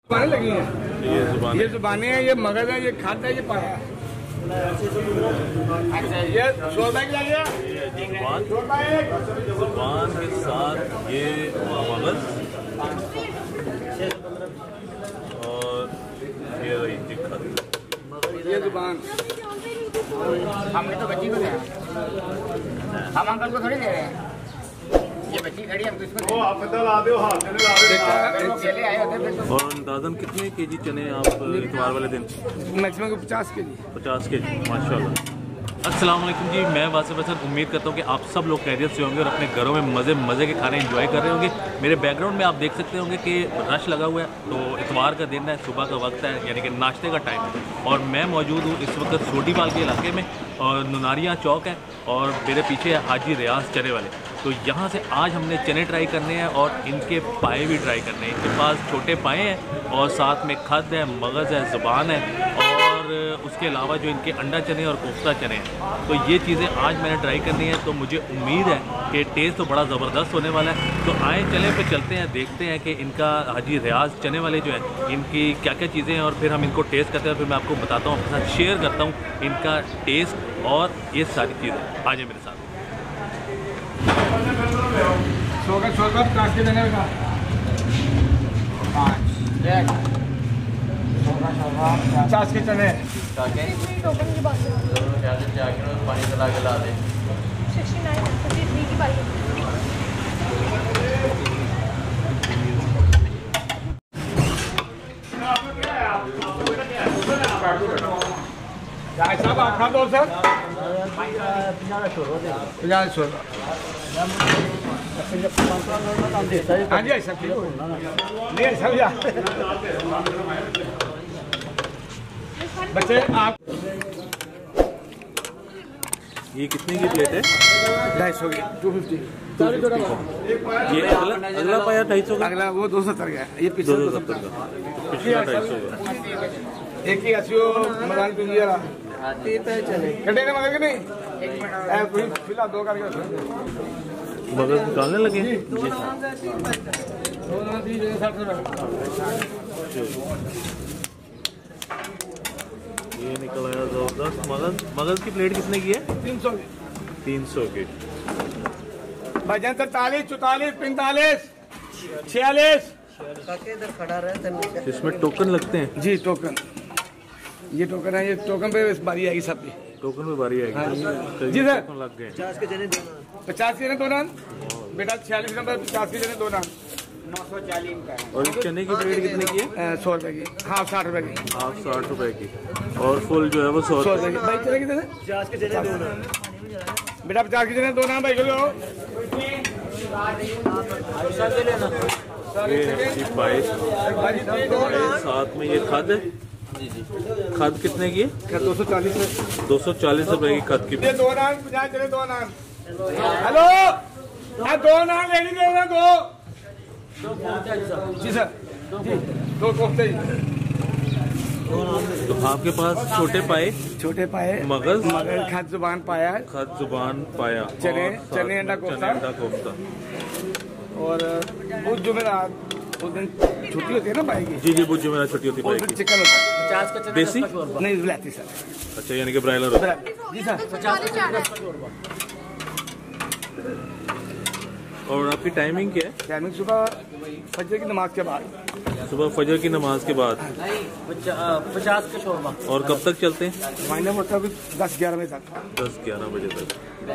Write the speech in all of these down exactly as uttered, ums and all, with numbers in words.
जुबानें लगी हैं, ये जुबान ये जुबानें हैं, ये मगज है, ये खाता है, ये पाया है। अच्छा ये शोरबा क्या गया? जुबान जुबान के साथ ये मगज और ये रही खत। ये जुबान हमने तो बच्ची को दिया, हम अंकल को थोड़ी दे रहे हैं। ये बच्ची खड़ी हम किसको दे? चले आए होते फिर तो। और अंदाजन कितने केजी चने आप इतवार वाले दिन? मैक्सिमम पचास के जी पचास के जी माशाल्लाह। अस्सलाम वालेकुम जी, मैं वासिफ हसन। उम्मीद करता हूँ कि आप सब लोग खैरियत से होंगे और अपने घरों में मज़े मज़े के खाने एंजॉय कर रहे होंगे। मेरे बैकग्राउंड में आप देख सकते होंगे कि रश लगा हुआ है, तो इतवार का दिन है, सुबह का वक्त है, यानी कि नाश्ते का टाइम है। और मैं मौजूद हूँ इस वक्त सोडीवाल के इलाके में और नुनारिया चौक है और मेरे पीछे है हाजी रियाज चने वाले। तो यहाँ से आज हमने चने ट्राई करने हैं और इनके पाए भी ट्राई करने हैं। इनके पास छोटे पाए हैं और साथ में खद है, मगज़ है, ज़ुबान है और उसके अलावा जो इनके अंडा चने और कोफ्ता चने हैं। तो ये चीज़ें आज मैंने ट्राई करनी है, तो मुझे उम्मीद है कि टेस्ट तो बड़ा ज़बरदस्त होने वाला है। तो आए चले पे चलते हैं, देखते हैं कि इनका हाजी रियाज चने वाले जो है इनकी क्या क्या चीज़ें हैं और फिर हम इनको टेस्ट करते हैं। फिर मैं आपको बताता हूँ, आपके साथ शेयर करता हूँ इनका टेस्ट और ये सारी चीज़ें। आ जाए मेरे साथ। शोकर शोकर पचास के देने का पचास के चने पानी चला के ला दे। साहब आप खा दो सर, पचास शोरबा। हाँ जी ऐसा ठीक नहीं समझा बच्चे आप। ये कितने की प्लेट है? ढाई सौ की टू फिफ्टी। ये अगला अगला पाया ढाई सौ का, अगला वो दो सौ सत्तर का, ये दो पिछले सौ सत्तर का, पिछला ढाई सौ का। एक ही अस्सी मदान पिंजिया कटे ना मगर के नहीं फिलहाल दो करके मगज निकालने लगे। ये निकल आया जबरदस्त मगज। मगज की प्लेट कितने की है? तीन सौ तीन सौ की। भजन सैतालीस चौतालीस पैंतालीस छियालीस। इसमें टोकन लगते हैं? जी टोकन, ये टोकन है, ये टोकन पे बारी आएगी सबकी। टोकन में बारी आएगी। हाँ, जी सर। लग गए। पचास के जने दो नान बेटा, छियालीस नंबर पचास के जने दो नान। नौ सौ चालीस का। और इस चने की प्लेट कितने की है? सौ रुपए की, हाफ साठ रुपए की। हाफ साठ रुपए की और फुल जो है वो सौ सौ रुपए की। भाई चले कितने? पचास के जने दो नान बेटा, पचास के जने दो नान भाई। चलो ये साथ में ये खद है। खद कितने की है? दो सौ चालीस दो सौ चालीस रुपए की खद की। दो नान पचास जने दो नान। हेलो दो नान लेनी देना दो। जी सर जी दो कोफ्ते। तो आपके पास छोटे पाए, छोटे पाए, मगज मगज खद जुबान पाया, खद जुबान पाया, चने और चने अंडा कोफ्ता अंडा कोफ्ता। और उस जुमेरात उस दिन छुट्टी होती है ना पाई की। जी जी बुझ मेरा छुट्टी होती उस दिन है। चिकन होता है। पचास का चना देसी नहीं बुलाती सर। अच्छा, यानी कि ब्रायलर होता है। जी सर। और आपकी टाइमिंग क्या है? टाइमिंग सुबह फजर की नमाज के बाद। सुबह फजर की नमाज के बाद। पचास का शोरबा। और कब तक चलते हैं? महीने में मतलब दस ग्यारह बजे तक। दस ग्यारह बजे तक।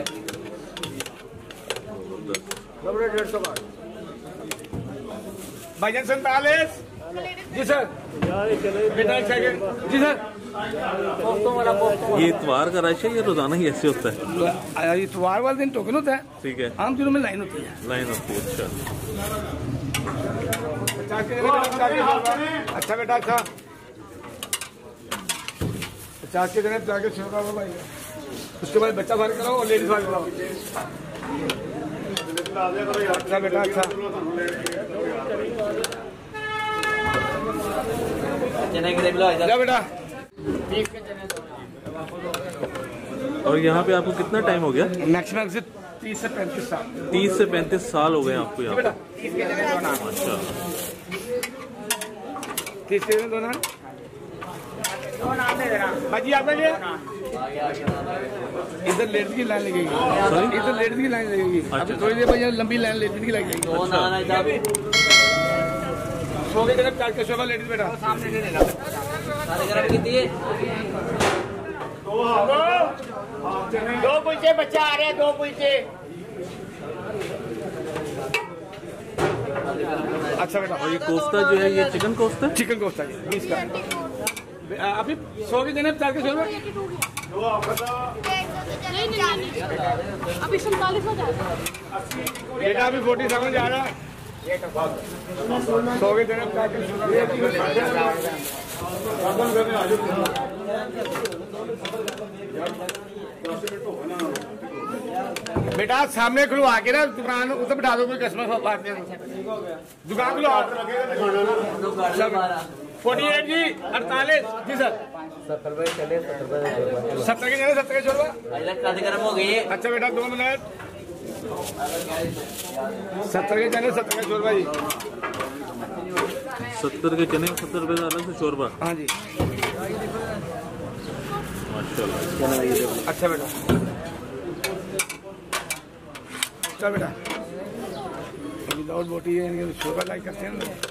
डेढ़ सौ का भाईजान सैतालीस। जी सर बेटा एक सेकंड। जी सर। ये इतवार का रश है या रोजाना ही ऐसे होता है? इतवार वाले दिन टोकन होता है, ठीक है, आम दिनों में लाइन होती है। लाइन होती है। अच्छा अच्छा बेटा, अच्छा पचास के जने पचास के शोरबा भाई। उसके बाद बच्चा भर कराओ और लेडीज भर कराओ। अच्छा बेटा, अच्छा बेटा। और यहाँ पे आपको कितना टाइम हो गया? मैक्सिमम से तीस से पैंतीस साल तीस से पैंतीस साल हो गए आपको यहाँ पे। अच्छा, तीस के दो नान दो नान दे देना भाजी आपका क्या इधर लेडीज की लाइन लगेगी इधर लेडीज की लाइन लगेगी अभी थोड़ी देर बाद लंबी लाइन लेडीज की लगेगी दो नान है सौ के जगह चार के सौ लेडीज बेटा सामने दे देना सारे गरम कितनी है दो कुलचे बच्चा आ रहे हैं दो कुलचे अच्छा बेटा और ये कोफ्ता जो है ये चिकन कोफ्ता चिकन कोफ्ता जी बीस का अभी सौ के देने चार के सौ अभी सैंतालीस हो जाएगा बेटा अभी फोर्टी सेवन जा रहा है सौ के देने चार के बेटा सामने खुलवा के ना दुकान उधर बिठा दो कोई कस्टमर बात दुकान खुलवा फोर्टी एट जी अड़तालीस जी सर सत्तर रुपए चले सत्तर के चले सत्तर के छोड़वा गर्म हो गई अच्छा बेटा दो मिनट सत्तर के चले सत्तर के छोड़वा जी सत्तर के चने सत्तर रुपए का अलग से शोरबा हाँ जी माशाल्लाह अच्छा बेटा चल बेटा विदाउट बोटी है शोरबा लाइक करते हैं ना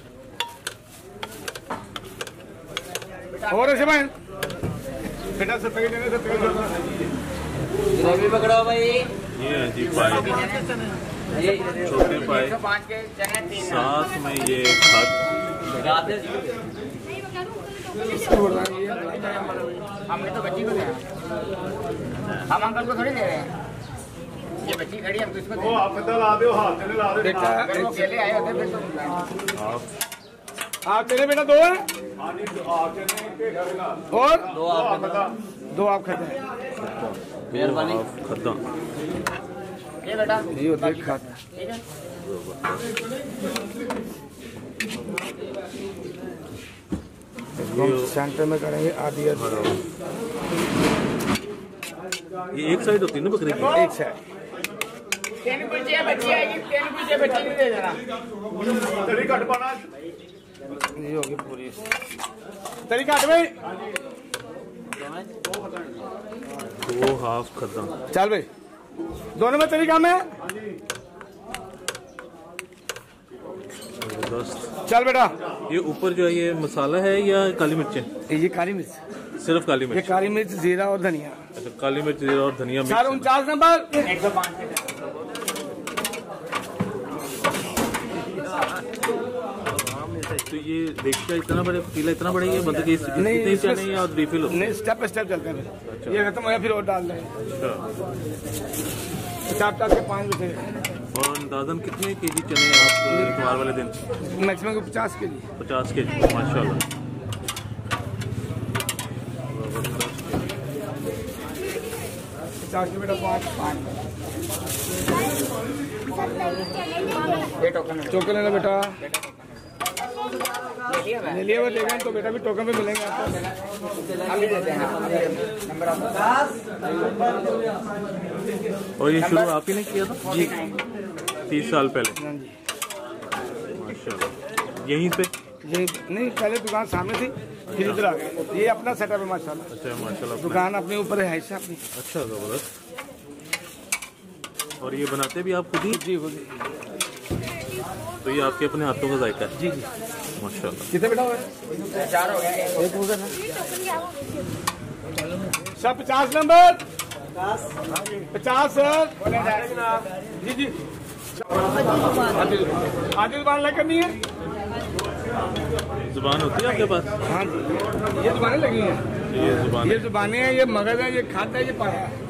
और ऐसे भाई बेटा सत्तर के चने सत्तर के छोड़वा ग्रेवी पकड़ो भाई ये है जी पाए छोटे पाए पाँच के चने तीन साथ में ये खाद हमने तो बच्ची को दिया हम अंकल को थोड़ी दे रहे हैं ये बच्ची खड़ी हम किसको दे आप ला दो हाथ ला दो बेटा अगर वो अकेले आए होते फिर तो आप आप तेरे बेटा दो है और दो आप दो आप खाते हैं मेहरबानी खद्दा ये बेटा ये होता है खाता ठीक है हम सेंटर में करेंगे आधी आधी ये एक साइड होती है ना बकरी की एक साइड तीन कुलचे बच्ची आएगी तीन कुलचे बच्ची को दे देना तरी कट पाना ये होगी पूरी तरी कट भाई दो हाफ खद्दा चल भाई दोनों में तरीका में जबरदस्त चल बेटा ये ऊपर जो है ये मसाला है या काली मिर्चें ये काली मिर्च सिर्फ काली ये मिर्च काली मिर्च जीरा और धनिया अच्छा काली मिर्च जीरा और धनिया सर मिक्स उनचास नंबर एक सौ पाँच तो ये देखिए इतना बड़े पतीला इतना बड़ा ये मतलब कि इस- नहीं, इतने इसमें- चने और रिफिल हो नहीं स्टेप स्टेप चलते हैं ये खत्म हो गया फिर और डाल दें अच्छा चाप चाप के पाँच बजे और अंदाजन कितने केजी चने आप इतवार वाले दिन मैक्सिमम पचास के जी पचास के जी माशाल्लाह पचास के बेटा पाँच पाँच ये टोकन टोकन लेना बेटा ले लिया मैं ले लिया वो लेगा तो बेटा भी टोकन पे मिलेंगे आपको अभी देते हैं नंबर और ये शुरू आप ही ने किया था जी तीस साल पहले हाँ जी माशाल्लाह यहीं पे ये नहीं पहले दुकान सामने थी फिर इधर आ गए ये अपना सेटअप है माशाल्लाह अच्छा माशाल्लाह अपना- दुकान अपने ऊपर है ऐसा अपनी अच्छा जबरदस्त और ये बनाते भी आप खुद ही जी जी तो ये आपके अपने हाथों का जायका है जी जी माशाल्लाह कितने बेटा हुए चार हो गया एक उधर है सब पचास नंबर पचास सर जी जी आदिल आदिल दुकान लाइक करनी है जुबान होती है आपके पास हाँ जी ये दुकानें लगी हैं ये जुबान ये जुबानें हैं ये मगज है ये खाता है ये पाया है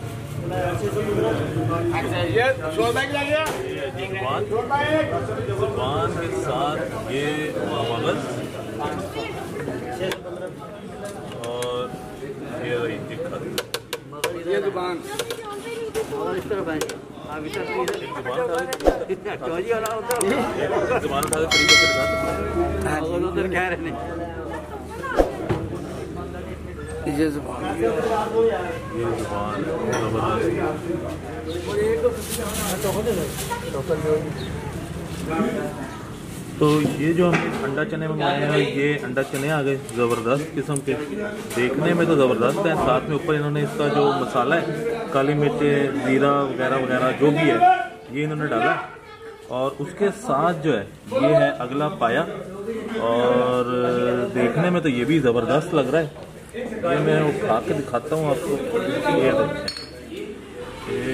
अच्छा ये शोरबा की लगी है जुबान शोरबा एक जुबान के साथ ये मगज और ये रही दिक्कत ये दुकान जुबान उठा के तरीके से दिखा ये जुबान ये जुबान जबरदस्त तो ये जो हमने अंडा चने मंगवाए हैं, ये अंडा चने आ गए ज़बरदस्त किस्म के, देखने में तो ज़बरदस्त है। साथ में ऊपर इन्होंने इसका जो मसाला है, काली मिर्च, ज़ीरा वगैरह वगैरह जो भी है, ये इन्होंने डाला। और उसके साथ जो है ये है अगला पाया, और देखने में तो ये भी ज़बरदस्त लग रहा है। ये मैं वो खा के दिखाता हूँ आपको। ये ये,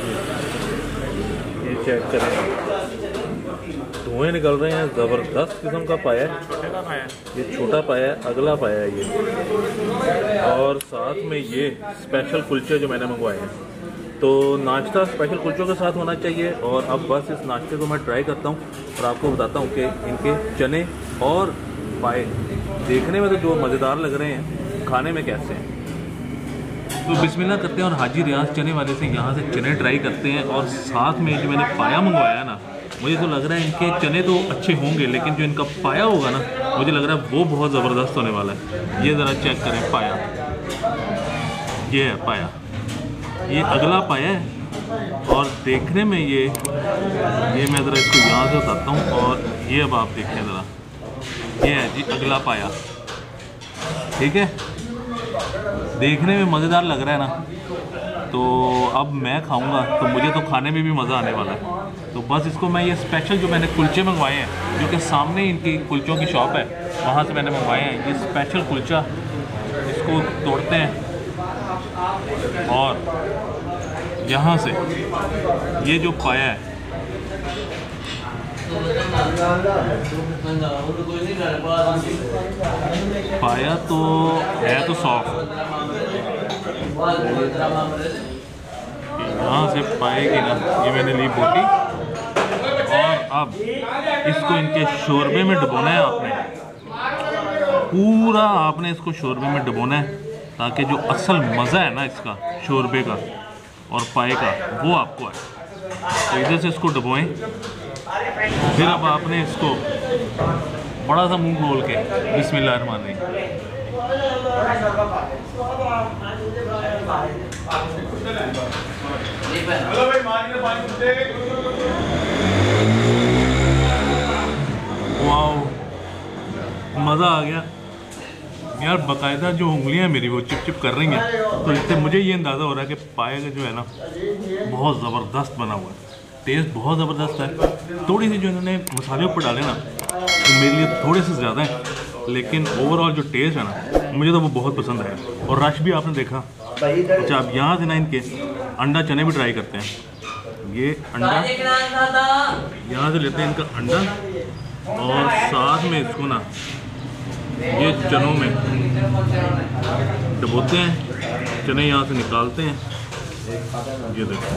ये चेक करें, धुएं निकल रहे हैं, ज़बरदस्त किस्म का पाया है। ये छोटा पाया है, अगला पाया है ये। और साथ में ये स्पेशल कुलचे जो मैंने मंगवाए हैं। तो नाश्ता स्पेशल कुलचों के साथ होना चाहिए। और अब बस इस नाश्ते को मैं ट्राई करता हूँ और आपको बताता हूँ कि इनके चने और पाए देखने में तो जो मज़ेदार लग रहे हैं, खाने में कैसे हैं। तो बिस्मिल्लाह करते हैं और हाजी रियाज चने वाले से यहाँ से चने ट्राई करते हैं। और साथ में जो मैंने पाया मंगवाया ना, मुझे तो लग रहा है इनके चने तो अच्छे होंगे, लेकिन जो इनका पाया होगा ना, मुझे लग रहा है वो बहुत ज़बरदस्त होने वाला है। ये ज़रा चेक करें पाया, ये है पाया, ये अगला पाया है। और देखने में ये ये मैं ज़रा इसको यहाँ से उतारता हूँ, और ये अब आप देखें ज़रा, ये है जी अगला पाया, ठीक है। देखने में मज़ेदार लग रहा है ना, तो अब मैं खाऊंगा तो मुझे तो खाने में भी मज़ा आने वाला है। तो बस इसको मैं ये स्पेशल जो मैंने कुलचे मंगवाए हैं, जो कि सामने इनकी कुलचों की शॉप है, वहाँ से मैंने मंगवाए हैं, ये स्पेशल कुलचा, इसको तोड़ते हैं। और यहाँ से ये जो पाया है, पाया तो है तो सॉफ्ट, यहाँ से पाएगी ना, ये मैंने ली बोटी। और अब इसको इनके शोरबे में डुबोना है आपने, पूरा आपने इसको शोरबे में डुबोना है, ताकि जो असल मज़ा है ना इसका शोरबे का और पाए का, वो आपको है। तो इधर से इसको डुबोएं, फिर अब आपने इसको बड़ा सा मुंह खोल के बिस्मिल्लाह रहमान रहीम, वाओ, मज़ा आ गया यार। बाकायदा जो उंगलियां मेरी वो चिप चिप कर रही हैं, तो इससे मुझे ये अंदाज़ा हो रहा है कि पाए का जो है ना, बहुत ज़बरदस्त बना हुआ है, टेस्ट बहुत ज़बरदस्त है। थोड़ी सी जो इन्होंने मसाले ऊपर डाले ना, तो मेरे लिए थोड़े से ज़्यादा हैं, लेकिन ओवरऑल जो टेस्ट है ना, मुझे तो वो बहुत पसंद आया। और रश भी आपने देखा। अच्छा, अब यहाँ से ना इनके अंडा चने भी ट्राई करते हैं। ये अंडा यहाँ से लेते हैं, इनका अंडा, और साथ में इसको ना ये चनों में डुबोते हैं, चने यहाँ से निकालते हैं। ये देखें,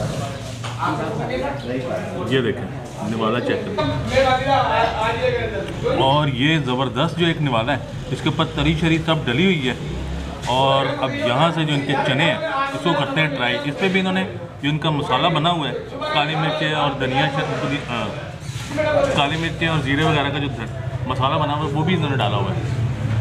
ये देखें निवाला चेक करें। और ये ज़बरदस्त जो एक निवाला है, इसके ऊपर तरी शरी सब डली हुई है। और अब यहाँ से जो इनके चने हैं, इसको करते हैं ट्राई। इस पर भी इन्होंने जो इनका मसाला बना हुआ है, काली मिर्चें और धनिया, काली मिर्चें और ज़ीरे वगैरह का जो मसाला बना हुआ है, वो भी इन्होंने डाला हुआ है।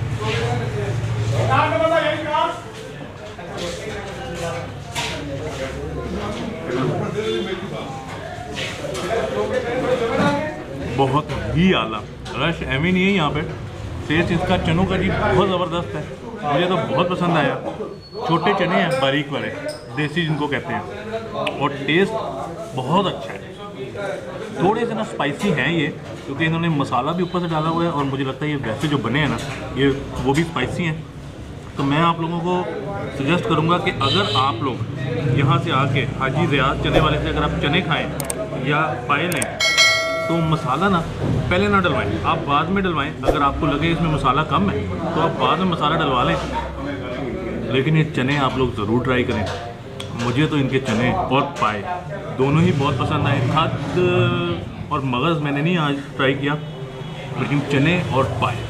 बहुत ही आला, रश एम ही नहीं है यहाँ पे। टेस्ट इसका चनों का जी बहुत ज़बरदस्त है, मुझे तो बहुत पसंद आया। छोटे चने हैं, बारीक वाले, देसी जिनको कहते हैं, और टेस्ट बहुत अच्छा है। थोड़े से ना स्पाइसी हैं ये, क्योंकि इन्होंने मसाला भी ऊपर से डाला हुआ है, और मुझे लगता है ये वैसे जो बने हैं ना, ये वो भी स्पाइसी हैं। तो मैं आप लोगों को सजेस्ट करूंगा कि अगर आप लोग यहाँ से आके हाजी रियाज चने वाले से अगर आप चने खाएं या पाए लें, तो मसाला ना पहले ना डलवाएं, आप बाद में डलवाएं। अगर आपको लगे इसमें मसाला कम है, तो आप बाद में मसाला डलवा लें, लेकिन ये चने आप लोग ज़रूर ट्राई करें। मुझे तो इनके चने और पाए दोनों ही बहुत पसंद आए। खद और मगज़ मैंने नहीं आज ट्राई किया, लेकिन चने और पाए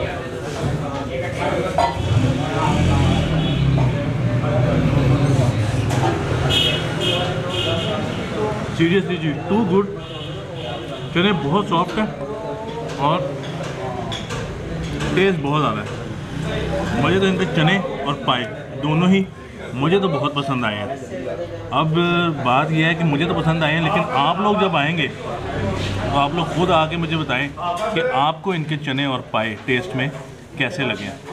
सीरियसली जी टू गुड। चने बहुत सॉफ्ट है और टेस्ट बहुत ज़्यादा है। मुझे तो इनके चने और पाए दोनों ही मुझे तो बहुत पसंद आए हैं। अब बात यह है कि मुझे तो पसंद आए हैं, लेकिन आप लोग जब आएंगे तो आप लोग खुद आके मुझे बताएं कि आपको इनके चने और पाए टेस्ट में कैसे लगे हैं।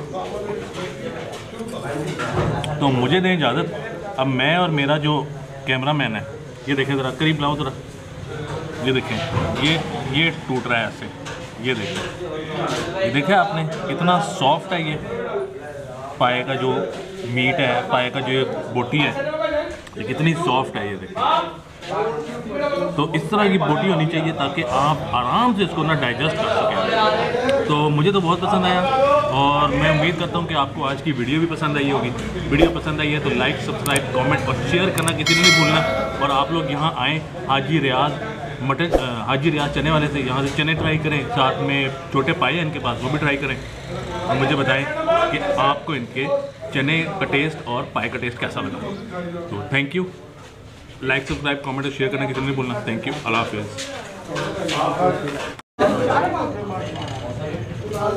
तो मुझे दें इजाज़त। अब मैं और मेरा जो कैमरामैन है, ये देखें ज़रा, करीब लाओ ज़रा, ये देखें, ये ये टूट रहा है ऐसे, ये देखें, ये देखें आपने कितना सॉफ्ट है। ये पाए का जो मीट है, पाए का जो ये बोटी है, ये कितनी सॉफ्ट है, ये देखें। तो इस तरह की बोटी होनी चाहिए ताकि आप आराम से इसको ना डाइजेस्ट कर सकें। तो मुझे तो बहुत पसंद आया और मैं उम्मीद करता हूँ कि आपको आज की वीडियो भी पसंद आई होगी। वीडियो पसंद आई है तो लाइक, सब्सक्राइब, कमेंट और शेयर करना किसी ने नहीं भूलना। और आप लोग यहाँ आएँ, हाजी रियाज मटन, हाजी रियाज चने वाले से यहाँ से चने ट्राई करें, साथ में छोटे पाए हैं इनके पास, वो भी ट्राई करें और मुझे बताएं कि आपको इनके चने का टेस्ट और पाए का टेस्ट कैसा लगा। तो thank you. Like, subscribe, comment और शेयर करना किसी ने नहीं भूलना। Thank you. अल्लाह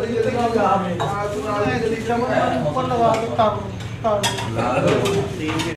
हाफिज़।